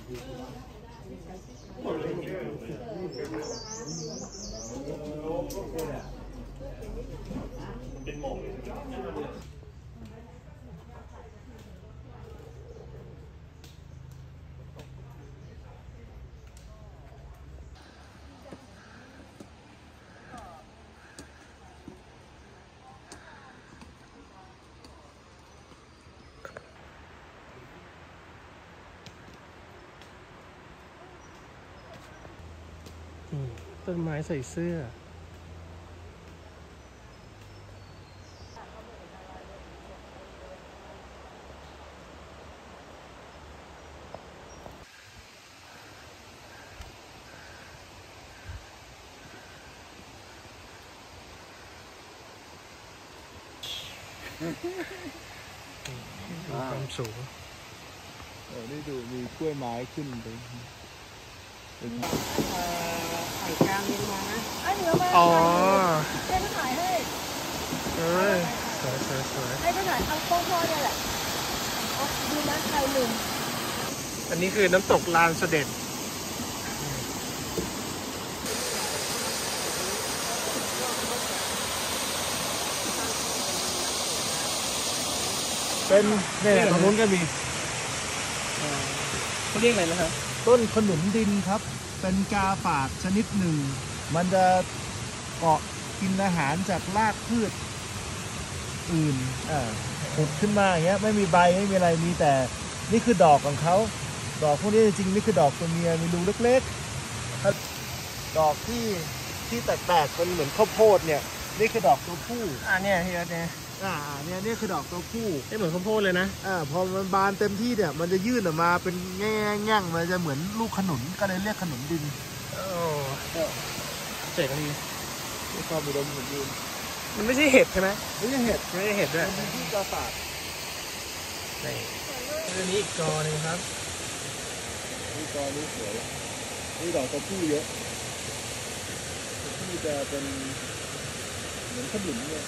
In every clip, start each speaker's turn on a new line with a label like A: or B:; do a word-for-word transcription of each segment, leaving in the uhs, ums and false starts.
A: เป็นหมอกต้นไม้ใส่เสื้อความสูง
B: เออนี่ดูมีกล้วยไม้ขึ้นไป
C: ถ่ายกลางเรียนมานะไอ้เหนือมา
A: อ๋อ
C: เล่นถ่ายให้
A: เออสวยสวยสวย
C: ให้ก็ถ่ายเอาโค้งๆเนี่ยแหละดูนะใครลืม
A: อันนี้คือน้ำตกลานเสด็จ
B: เป็นเนี่ยตรงนู้นก็มี
A: เขาเรียกอะไรนะครับ
B: ต้นขนุนดินครับเป็นกาฝากชนิดหนึ่งมันจะเกาะกินอาหารจากรากพืชอื่นอ่าขุดขึ้นมาอย่างเงี้ยไม่มีใบไม่มีอะไรมีแต่นี่คือดอกของเขาดอกพวกนี้จริงๆนี่คือดอกตัวเมียมีรูเล็กๆดอกที่ที่แตกๆเป็นเหมือนข้าวโพดเนี่ยนี่คือดอกตัวผู้
A: อ่าเนี่ยที่เนี่ย
B: อ่าเนี่ยนี่คือดอกตัวผู้
A: ไม่เหมือนข้าวโพดเลยนะ
B: อ่าพอมันบานเต็มที่เนี่ยมันจะยื่นออกมาเป็นแง่แง่งมันจะเหมือนลูกขนุนก็เลยเรียกขนุนดิน
A: โอ้เจ๋งดี
B: มีความอุดมสมบูรณ์
A: มันไม่ใช่เห็ดใช่ไหม
B: ไม่ใช่เห็ด
A: ไม่ใช่เห็ดด้วย
B: มันเป็นที่กาฝาก
A: นี่อันนี้อีกกอหนึ่งครับ
B: นี่กอนี้สวยนี่ดอกตัวผู้เยอะที่จะเป็นเหมือนขนุนเนี่ย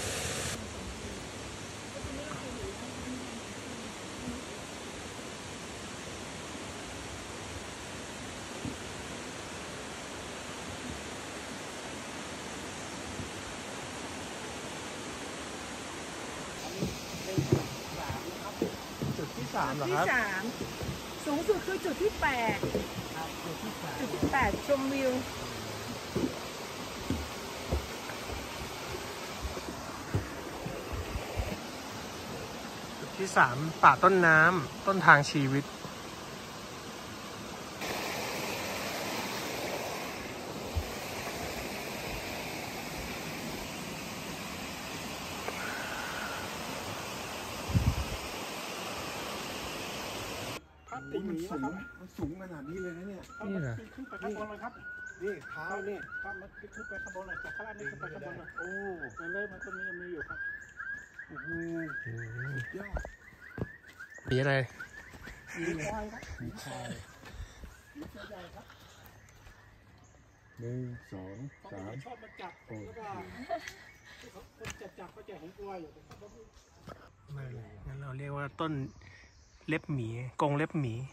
A: จุดที่สามเหรอ
C: ครับจุดที่สามสูงสุดคือจุดที่แปดจุดที่แปดชมวิว
A: จุดที่สามป่าต้นน้ำต้นทางชีวิต
B: มันสูงมันสูงขนาดนี้เลยนะเนี่ย
A: นี่เหรอ
C: ขึ้นไปข้างบนเลยครับ
B: นี่เท้านี่
C: ครับมันขึ้นไปข้างบนเลยจากข้างล่างนี่ขึ้นไปข้างบนเลยโอ้มันเลยมันก็มีมีอยู่ครับ
B: โอ้โหยอด
A: มีอะไร
B: มีควายครับมีควายมีเสือใหญ่ครับหนึ่งสองสาม
C: ชอบมาจับแล้วก็คนจับจับเขาจะเห็นกลัวอยู่
A: ไม่งั้นเราเรียกว่าต้นเล็บหมีกรงเล็บหมี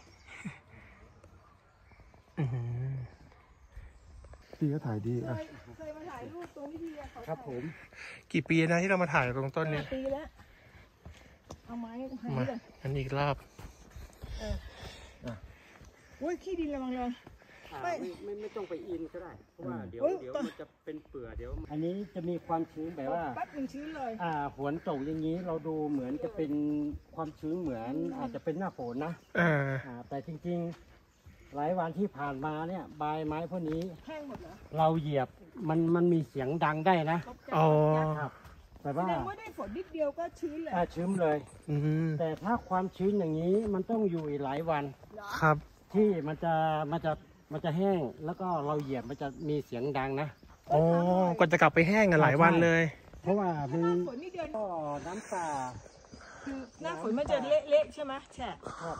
B: พี่ก็ถ่ายดีอ่ะ
C: เคยมาถ่ายรูปตรงนี้ดีอะ
B: ครับผม
A: กี่ปีนะที่เรามาถ่ายตรงต้นนี้
C: ปีแล้วเอาไม้
A: มาอันนี้อีกรอบ
C: เออโอ้ยขี้ดินระวังเลย
D: ไม่ไม่ไม่ต้องไปอินก็ได้เพราะว่าเดี๋ยวเดี๋ยวมันจะเป็นเปื่อเดี๋ยวอันนี้จะมีความชื้นแบบว่า
C: ปั๊บหนึ่งชื้นเลย
D: อ่าฝนตกอย่างนี้เราดูเหมือนจะเป็นความชื้นเหมือนอาจจะเป็นหน้าฝนนะ
A: อ่า
D: แต่จริงๆหลายวันที่ผ่านมาเนี่ยใบไม้พวกนี้
C: แห้งหมดเหรอ
D: เราเหยียบมันมันมีเสียงดังได้นะ
A: อ๋อ
D: ครับแต่ว่า
C: แสดงว่าได้ฝนนิดเดียวก็ชื้นเลย
D: อ่าชื้นเลยแต่ถ้าความชื้นอย่างนี้มันต้องอยู่อีกหลายวัน
A: ครับ
D: ที่มันจะมันจะมันจะแห้งแล้วก็เราเหยียบมันจะมีเสียงดังนะ
A: โอ้ก็จะกลับไปแห้งกันหลายวันเลย
D: เพราะว่า
C: มันฝนนี่เดือน
D: ก็น้ำตา
C: คือหน้าฝนมันจะเละๆใช่ไหมแฉะ
D: ครับ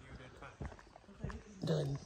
A: เดิน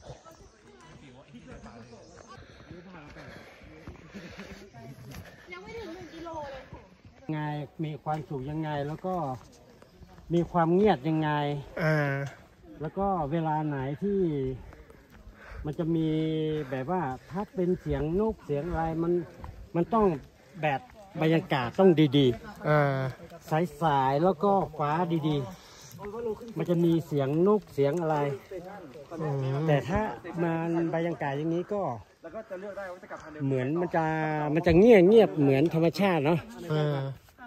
C: ยังไม่ถึงหนึ่งกิโลเลย
D: ไงมีความสูงยังไงแล้วก็มีความเงียบยังไง
A: อ่า
D: แล้วก็เวลาไหนที่มันจะมีแบบว่าถ้าเป็นเสียงนกเสียงอะไรมันมันต้องแบบบรรยากาศต้องดีๆ
A: อ่า
D: สายๆแล้วก็ฟ้าดีๆ มันจะมีเสียงนกเสียงอะไร
A: อืม
D: แต่ถ้ามันบรรยากาศอย่างนี้ก็เหมือนมันจะมันจะเงียบเงียบเหมือนธรรมชาติเนาะ
A: อ่า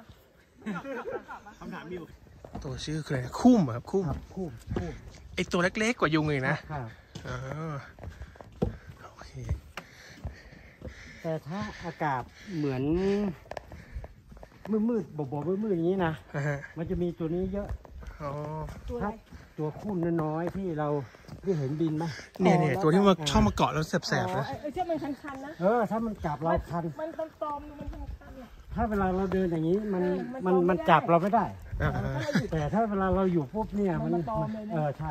A: ตัวชื่อคืออะไรคุ้มเหรอครับคุ้ม
D: คู่คู่
A: ไอตัวเล็กๆกว่ายุงอีกนะ
D: ครับ
A: อ่าโอเค
D: แต่ถ้าอากาศเหมือนมืดๆบ่ๆมืดๆอย่างนี้นะ
A: อ่าฮะ
D: มันจะมีตัวนี้เยอะ
A: อ๋อ
C: ตัวอะไร
D: ครับตัวคู่น้อยๆที่เราที่เห็นบินไหม
A: เนี่ยเนี่ย
D: อ๋อ
A: ตัวที่มา
D: แล้วก็
A: ชอบมาเกาะแล้วแสบๆ
C: อ๋อ
A: นะ
C: ไอ้ไอ้เจ้ามันคันๆนะ
D: เออถ้ามันจับเราคัน
C: มันตอมๆมันคันๆเนี่ย
D: ถ้าเวลาเราเดินอย่างนี้มัน
C: เออมัน
D: มัน
C: ตอมไม่
D: มัน
C: ได้
D: จับเราไม่ได้
A: อ่า
C: ถ้าเราหยุด
D: แต่ถ้าเวลาเราอยู่ปุ๊บเนี่ย
C: มั
D: มัน น
C: มาตอมเลยนะ
D: เออใช่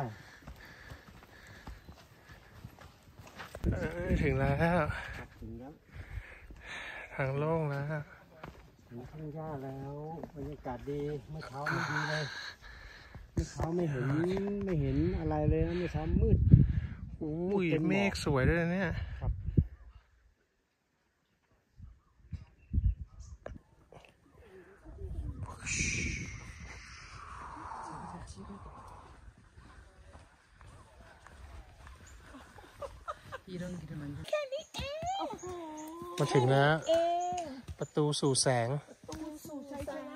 A: เออถึงแล้ว
D: ถึงแล้ว
A: ทางโล่งแล้ว
D: ถึงทุ่งหญ้าแล้วบรรยากาศดีเมื่อเช้าไม่ดีเลยเมื่อเช้าไม่เห็นไม่เห็นอะไรเลยนะเมื่อเช้ามืด
A: อุ้ยเมฆสวยด้วยนะเนี่ย
D: ครับ
A: มาถึงแล้ว
C: เอง
A: ประตูสู่แสง
C: ตูสู่ชัยชนะ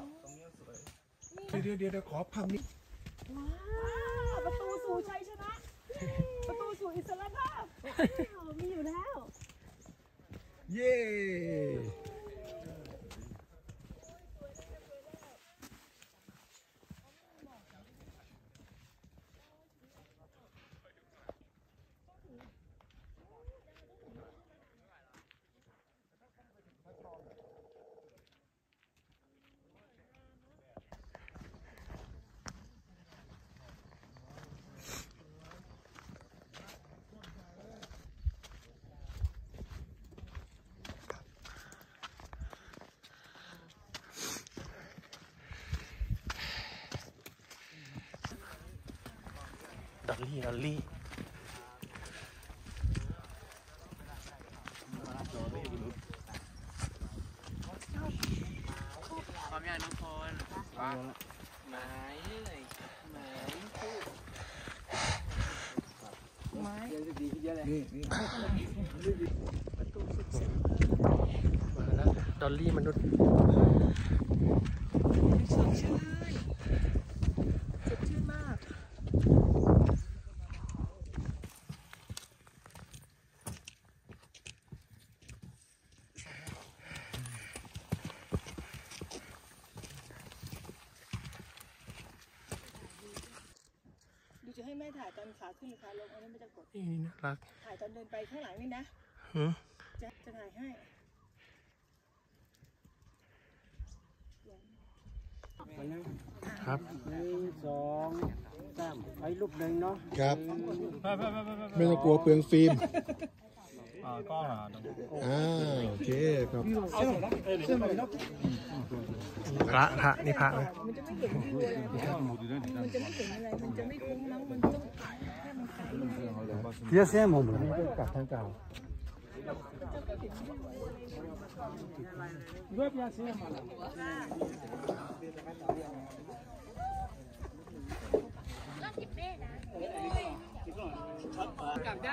B: เดี๋ยวเดี๋ยวเดี๋ยวขอพังนิด
C: ว้าวประตูสู่ชัยชนะ ประตูสู่อิสรภาพว้าวมีอยู่แล้ว
B: เย้
A: ดอลลี่ ดอลลี่
E: ความยากน้องพรหมายหมาย
B: นี่นี่
A: มาแล้ว ดอลลี่มนุษย์
C: สดชื่นสดชื่นมาก ดูจะให้แม่ถ่ายตอนขาขึ้นหรือขาลงอันนี้ไม่จะกด
A: นี่น่ารัก
C: ถ่ายตอนเดินไปข้างหลังนี่นะ
A: หือ
C: จะจะถ่ายให้
A: ครับ
D: หนึ่งสองสามไว้รูปหนึ่งเนาะ
B: ครับไม่ต้องกลัวเปลืองฟิล์มอ่าโอเคครับ
A: พระพระนี่พระนะ
C: มันจะไม่เห็นวิวอะไรมันจะไม่เห็นอะไร มันจะไม่คุ้มมั้งมันต้องถ่ายแค่มันไกลมาก
D: เพียเสียมองเหมือน
B: กลับทางเก่า
E: กลับได้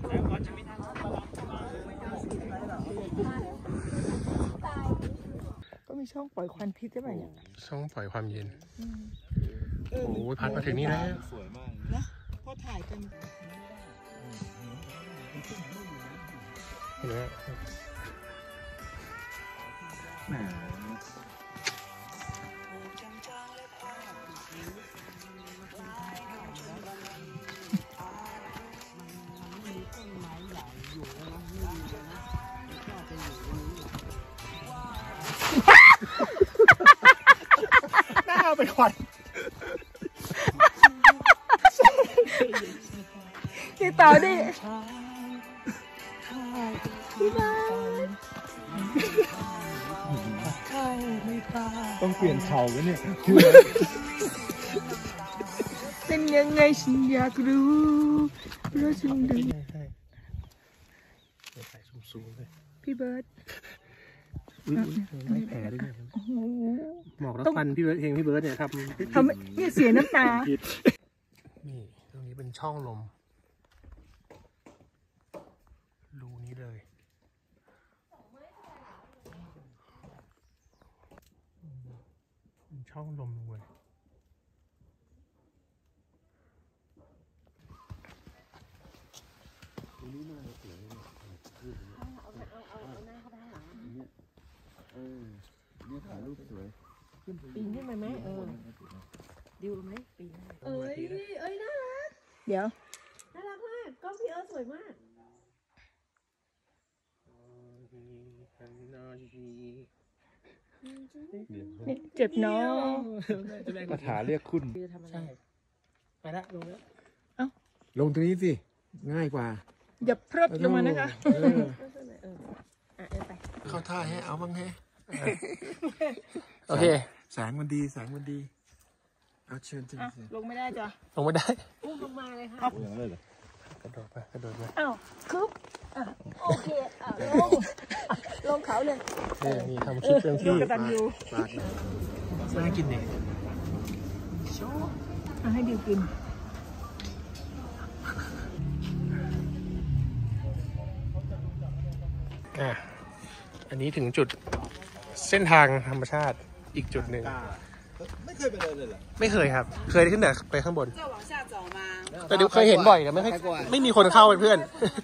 C: ก็มีช่องปล่อยควันพิษใช่ไหมเนี่ย
A: ช่องปล่อยความเย็น โอ้โหพัดมาถึงนี่แล้ว
C: นะพอถ่ายกัน
A: เห็นไหม
B: หน้าเป็นควัน
C: ติดต่อดิพี่บาย
B: ต้องเปลี่ยนเข่ากันเนี่ย
C: เป็นยังไงฉันอยากรู้เพราะฉันดู
A: ใช่ใช่เดี๋ยวใส่สูงๆเลย
C: พี่เบิร์ด
A: อุ้ยไม่แผลด้วยเนี่ยหมอกแล้วฟันพี่เบิร์ดเองพี่เบิร์ดเนี่ยทำ
C: ทำเนี่ยเสียน้ำตา
A: นี่ตรงนี้เป็นช่องลมรูนี้เลยเป็นช่องลมเลย
C: ปีนขึ้นไปไหมเออดิวไหมปีนเอ้ยเอ้ยน่ารักเดี๋ยวน่ารักมากกล้องพี่เอิร์ธสวยมากเจ็บน้อง
B: คาถาเรียกคุณ
A: ใช่ไปละลงแล้ว
B: ลงตรงนี้สิ ง่ายกว่า
C: อย่าพรดลงมานะคะ
B: เออ
C: อ่ะเออไป
B: เข้าท่าให้เอาบ้างให้
A: โอเค
B: แสงมันดี แสงมันดี เอาเชิญเชิญ
C: อ่ะ
B: เชิญ
C: ลงไม่ได้จ้ะ
A: ลงไม่ได้
C: อุ้มลงมาเลยค่ะ
B: อย่างนั้นเลยเหรอก
A: ระโดดไปกระโดดไป
C: อ้าวคึบอ่ะโอเคอ่ะลงลงเขาเลย
A: นี่นี่ทำคลิปเรื่องที่
C: กระตันยู
B: ปากนะ
A: น่ากินเนี่ย
C: อ่ะให้ดิวกิน
A: อ่ะอันนี้ถึงจุดเส้นทางธรรมชาติอีกจุดหนึ่ง
B: ไม่เคยไปเดินเลยเหรอ
A: ไม่เคยครับ เคยขึ้นแต่ไปข้างบนแต่เดี๋ยวเคยเห็นบ่อยแต่ไม่ค่อยไม่มีคนเข้าเป็นเพื่อน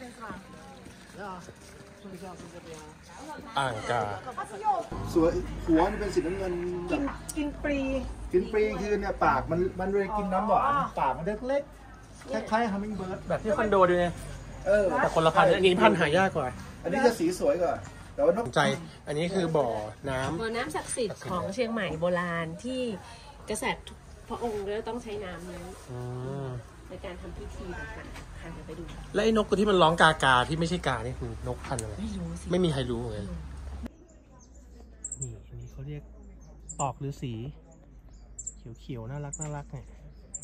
A: อ่างกา
B: สวยหัวมันเป็นสีน้ำเงิน
C: กินกินปรี
B: กินปรีคือเนี่ยปากมันมันเลยกินน้ำหวานปากมันเล็กๆคล้ายๆฮัมมิงเบิร์ด
A: แบบที่คอนโดดูเนี่ย
B: เออ
A: แต่คนละพันธุ์อันนี้พันธุ์หายากกว่า
B: อันนี้จะสีสวยกว่าแต่ว่านก
A: ใจ อันนี้คือบ่อน้ำ
F: บ่อน้ำศักดิ์สิทธิ์ของเชียงใหม่โบราณที่กษัตริย์ทุกพระองค์ก็ต้องใช้น้ำนี้
A: อืม
F: ในการทำพิธีต่างๆค่ะเดี๋ยวไปดู
A: แล้วไอ้นกตัวที่มันร้องกากาที่ไม่ใช่กานี่คือนกพันธุ์อะไร
F: ไม่รู้สิ
A: ไม่มีใครรู้เลยนี่อันนี้เขาเรียกตอกฤาษีเขียวๆน่ารักน่ารักเนี่ย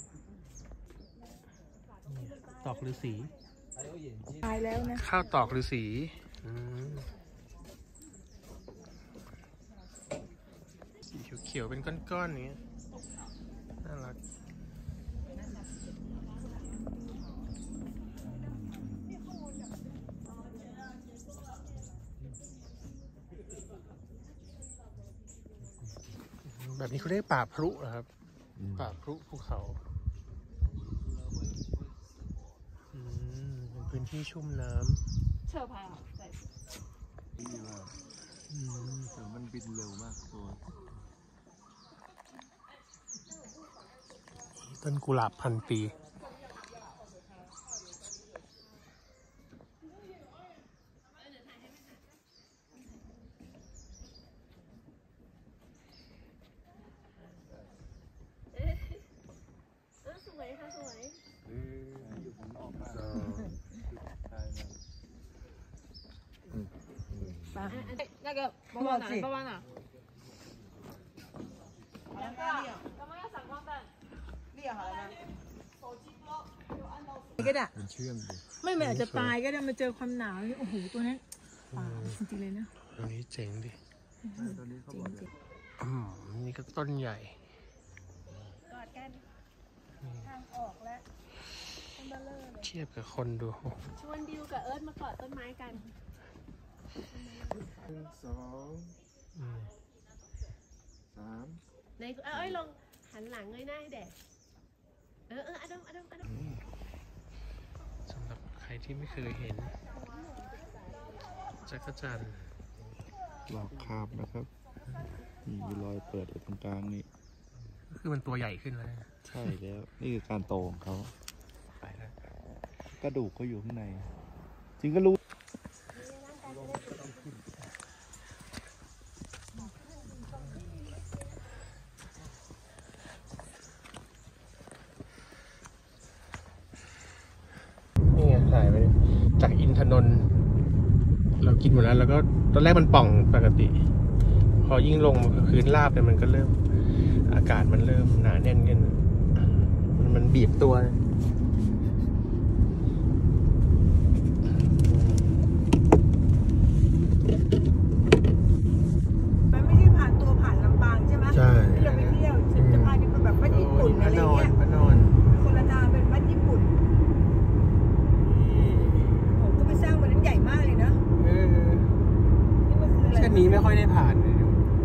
A: นี่ตอกฤาษี
C: ตายแล้วนะ
A: ข้าวตอกฤาษีอืมสีเขียวๆเป็นก้อนๆอย่างเงี้ยน่ารักแบบนี้เขาเรียกป่าพรุเหรอครับป่าพรุภูเขาอืมเป็นพื้นที่ชุ่มน้ำ
C: เชอร์พาใส่
A: อืม
B: แต่มันบินเร็วมากตัว
A: ต้นกุหลาบพันปี
F: สวยค่ะสวย
C: 那个帮帮哪？帮帮哪？两个，干嘛要闪光灯？列好了吗？ก็ได้
B: มันเชื่อมดิ
C: ไม่มันอาจจะตายก็ได้มาเจอความหนาวโอ้โหตัวนั้นป่าจริงๆเลยนะ
A: ตรงนี้เจ๋งดิ
B: ตัวนี้เขาบอกเลย
A: อืมนี่ก็ต้นใหญ่
C: กอดกันทางออกแล้วต้นเบลเลอร์เลย
A: เทียบกับคนดู
F: ชวนดิวกับเอิร์ธมากอดต้นไม้กัน
B: หนึ่งสอง
A: อืม
B: สาม
F: ในเอ้ยลองหันหลังเงยหน้าให้แดดเออเอออดมอดมอดม
A: สำหรับใครที่ไม่เคยเห็นจักรจันทร์
B: หลอกคาบนะครับมีรอยเปิดอยู่ตรงกลางนี่
A: ก็คือมันตัวใหญ่ขึ้นแล้วนะ
B: ใช่แล้ว นี่คือการโตของเขา
A: ไปแล้ว
B: กระดูกเขาอยู่ข้างใน จริงก็รู้
A: นี่ไงถ่ายไปเนี่ยจากอินทนนท์เรากินหมดแล้วแล้วก็ตอนแรกมันป่องปกติ พอยิ่งลงพื้นราบเนี่ยมันก็เริ่มอากาศมันเริ่มหนาแน่นขึ้นมันมันบีบตัว
C: มันไม่ใช่ผ่านตัวผ่านลำปางใช่ไหม
A: ใช่
C: ที่เราไปเที่ยวฉันจะพานี่คือแบบบ้านญี่ปุ่นอะไรเงี้ย
A: พระนอน
C: คนละทางเป็นบ้านญี่ปุ่นผมก็ไปสร้างวันนั้นใหญ่มากเลยนะ
A: เออ
C: นี่มันคืออะไร
A: เส้นนี้ไม่ค่อยได้ผ่านเลย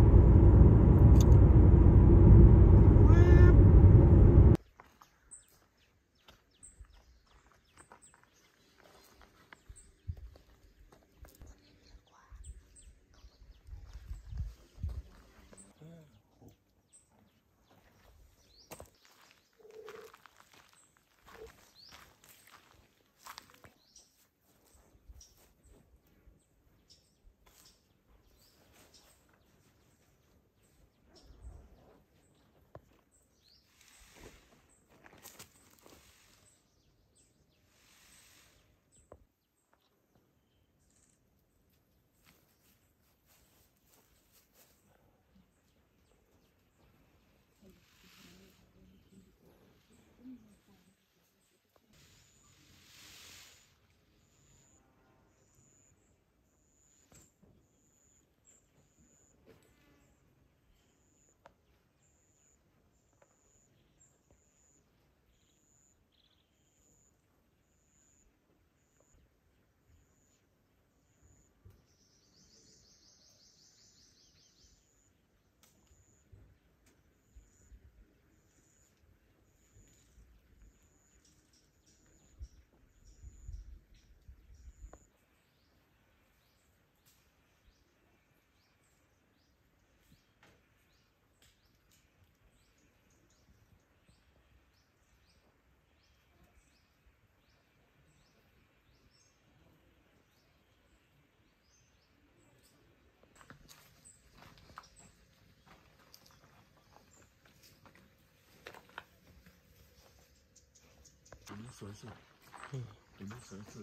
A: สวยสุดเห็นไหมสวยสุด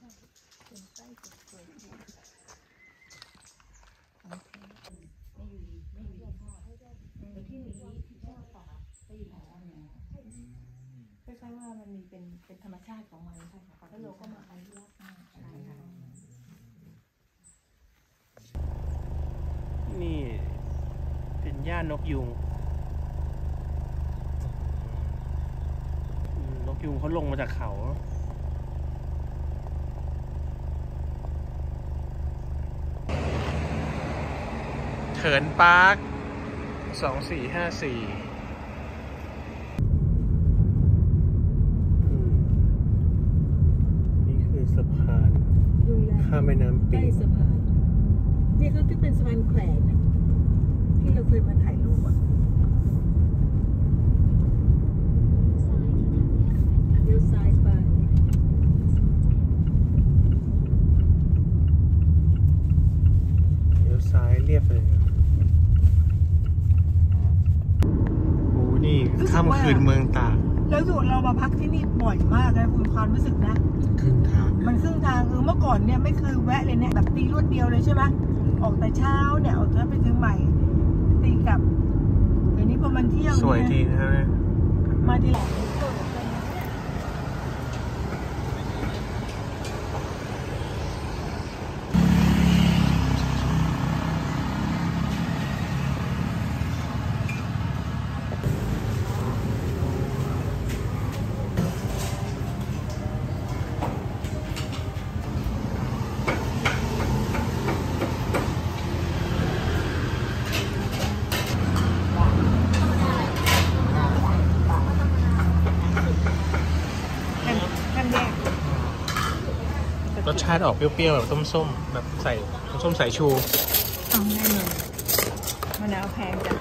C: คล้ายๆว่ามันมีเป็นเป็นธรรมชาติของมันใช่ค่ะแล้วเราก็มาอนุรักษ์มากใช่ค่ะ
A: นี่เป็นย่านนกยุงนกยุงเขาลงมาจากเขาเถินปาร์คสองสี่ห้าสี่นี่คือสะพานข้ามแม่น้ำปิ
C: ใต้
A: ง
C: สะพานนี่ก็ที่เป็นสะพานแขวนที่เราเคยมาถ่ายรูปอ่ะเลี้ยวซ้ายไป
A: เลี้ยวซ้ายเรียบเลยโอ้นี่ค่ำคืนเมืองตาก
C: แล้วส่วนเรามาพักที่นี่บ่อยมากนะคุณความรู้สึกนะ
A: ครึ่งทาง
C: มันครึ่งทางคือเมื่อก่อนเนี่ยไม่เคยแวะเลยเนี่ยแบบตีรวดเดียวเลยใช่ไหมออกแต่เช้าเนี่ยออกแล้วไปถึงใหม่ตีกลับเดี๋ยวนี้พอมันเที่ยว
A: สวยดีนะครับเนี่ย
C: มาทีหลังกันแดง
A: รสชาติออกเปรี้ยวๆแบบต้มส้มแบบใส่น้ำส้มสายชู
C: เอาแน่นอนมะนาวแพงจ้ะ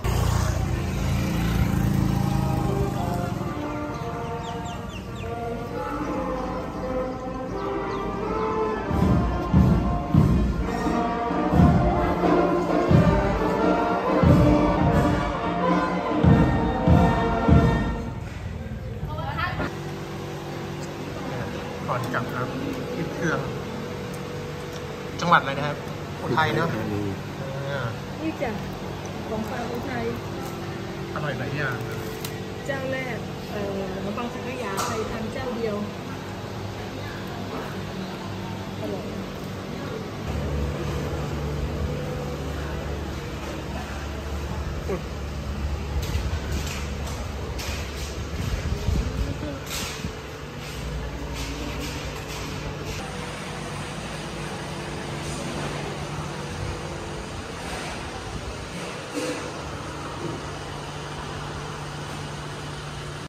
A: ก่อนกลับครับที่เครื่อง จังหวัดอะไรนะครับอุทัยเนาะอ่า
C: นี่จ้ะของฝากอุทัย
A: อร่อยหลายอย่าง